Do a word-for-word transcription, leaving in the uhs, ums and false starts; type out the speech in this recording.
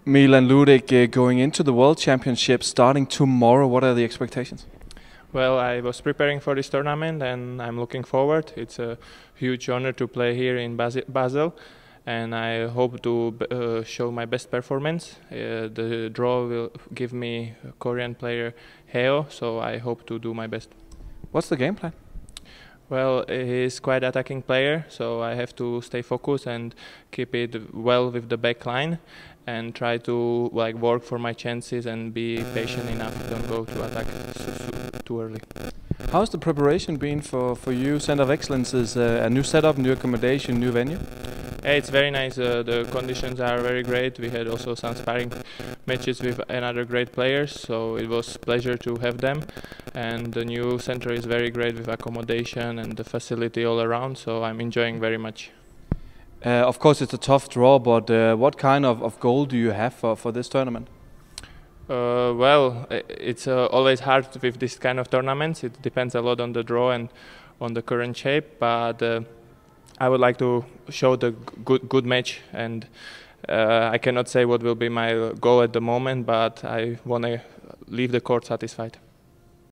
Milan Ludik, uh, going into the World Championship starting tomorrow, what are the expectations? Well, I was preparing for this tournament and I'm looking forward. It's a huge honor to play here in Basel and I hope to uh, show my best performance. Uh, the draw will give me a Korean player Heo, so I hope to do my best. What's the game plan? Well, he's quite attacking player, so I have to stay focused and keep it well with the back line and try to like work for my chances and be patient enough. Don't go to attack too early. How's the preparation been for, for you? Center of Excellence is uh, a new setup, new accommodation, new venue? Yeah, it's very nice. Uh, the conditions are very great. We had also some sparring matches with another great players, so it was a pleasure to have them. And the new center is very great with accommodation and the facility all around, so I'm enjoying very much. Uh, of course it's a tough draw, but uh, what kind of, of goal do you have for, for this tournament? Uh, well, it's uh, always hard with this kind of tournaments. It depends a lot on the draw and on the current shape, but uh, I would like to show the good good match, and uh, I cannot say what will be my goal at the moment, but I want to leave the court satisfied.